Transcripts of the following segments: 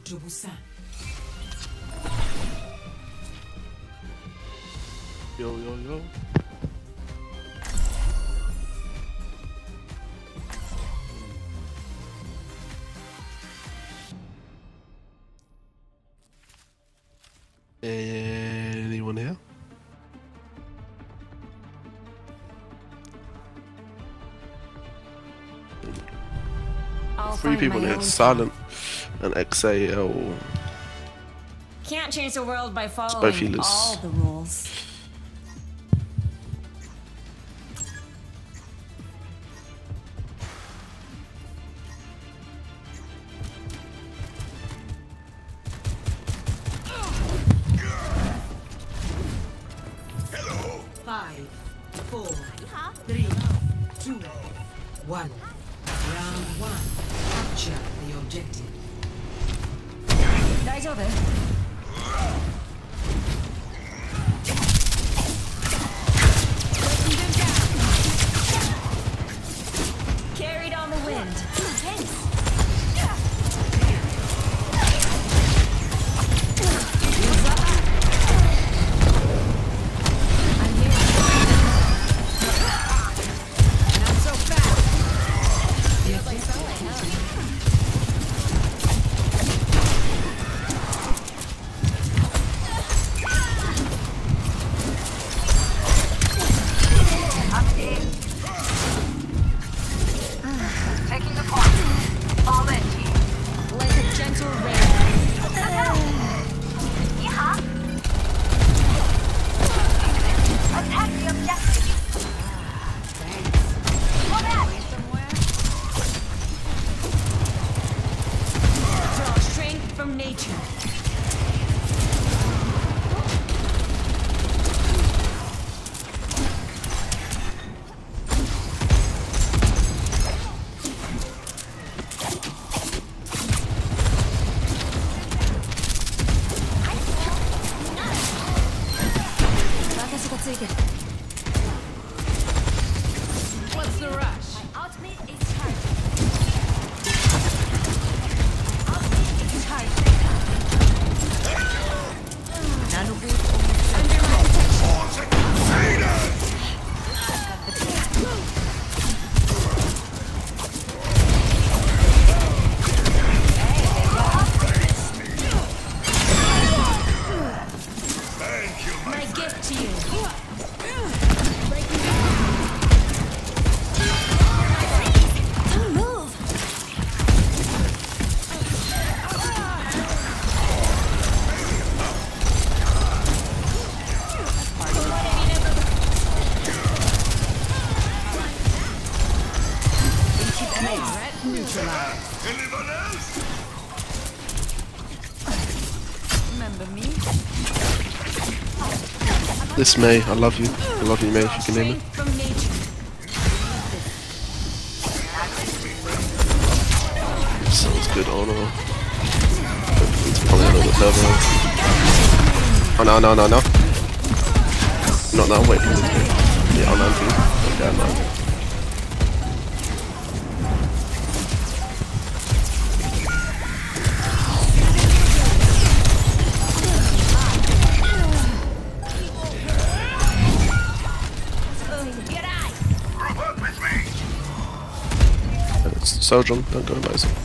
to Busan. Yo, yo, yo. Anyone here? Three people here. Silent and XAL. Can't change the world by following both healers. all the rules. Hello. 5, 4, 3, 2, 1. Round 1. Capture the objective. 大丈夫? Carried on the wind. Thanks. I'm here. Not so fast. Feels like someone else. What's the rush? My ultimate is charged. Ultimate is charged. Nano boost under my protection. My gift to you. Don't move. Threat neutralized. Anyone else? Remember me? This May, I love you. I love you, May, if you can name it. Strength from nature. Sounds good, oh no. It's probably a little bit further on. Oh no, no, no, no. Not now, wait. Yeah, I'm on okay, man. Sojourn, don't go by it.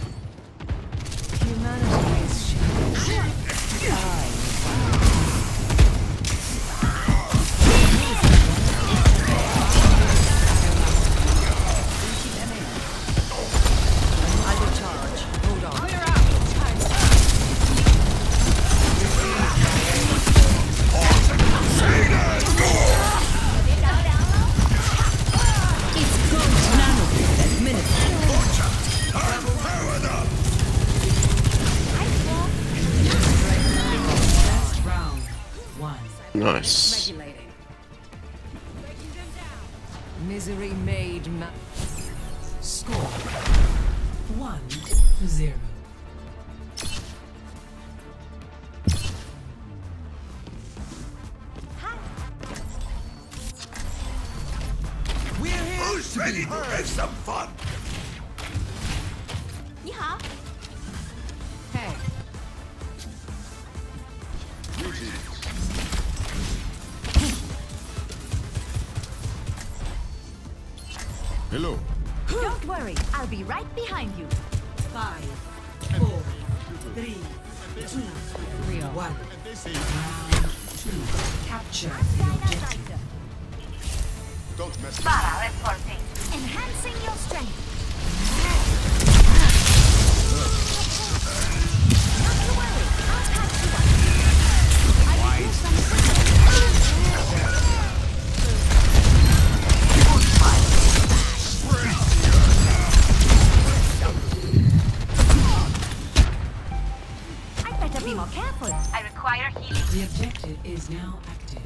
Nice. Misery made score 1-0. We're here. Who's ready to have some fun? 你好。 Hey. Hello. Don't worry, I'll be right behind you. 5, 4, 3, 2, 1. Capture the objective. Don't mess with Para reporting. Enhancing your strength. Not to worry, I'll patch you up. I will do some I'd better be more careful. I require healing. The objective is now active.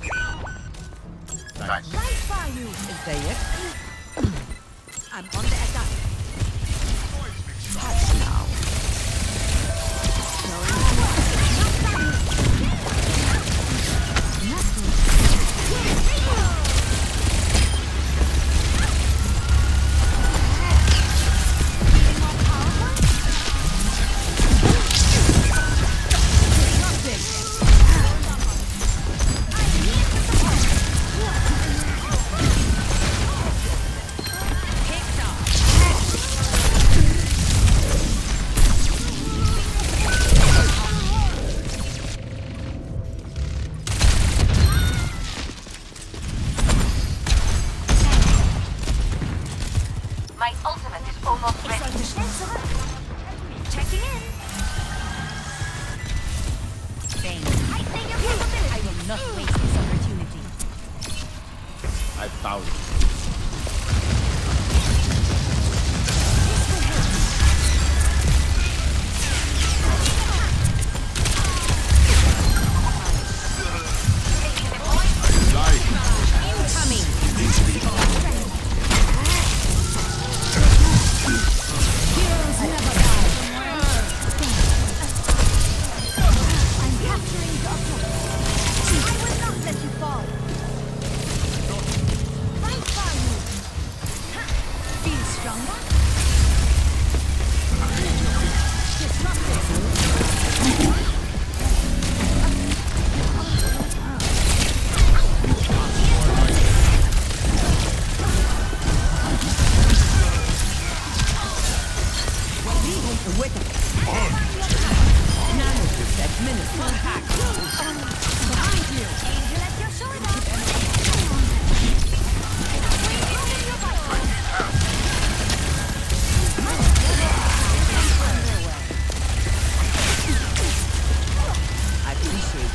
Nice. Right by you. Is that it? I'm on the attack. My ultimate is almost ready. Checking in. Thanks. I think your capability. I will not waste this opportunity. I found it. I'm capturing the objective. I will not let you fall. Right by you. Ha. Feel stronger? Disruptive. Angel at your shoulder. I appreciate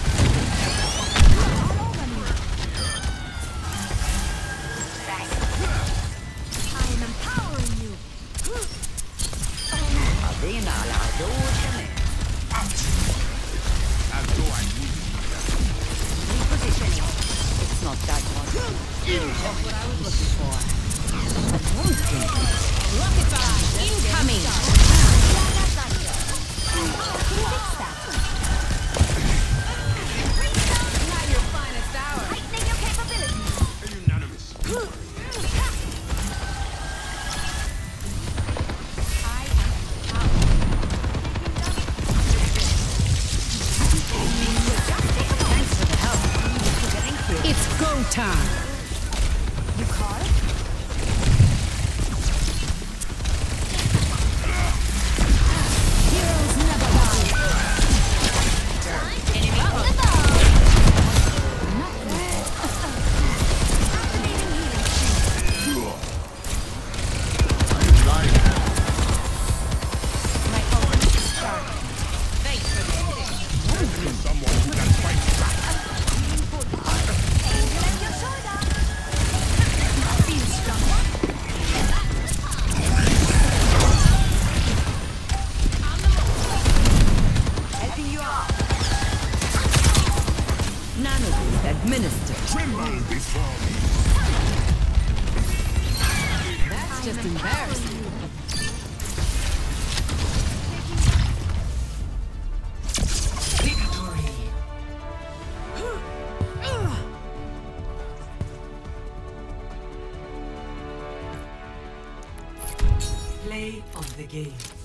I am empowering you. As though I need Repositioning. It's not that hard. Just what I was looking for. Rocket barrage incoming! Fix that. Not your finest hour. Heightening your capabilities. unanimous. Thanks for the help. It's go time. You call? Heroes never die. Enemy up the ball. My ultimate is charged. Thanks for the hitting. Someone who can fight back. Angel at your shoulder. Feel stronger? Helping you out. Nanoboost administered. Tremble before me. That's just embarrassing. Play of the game.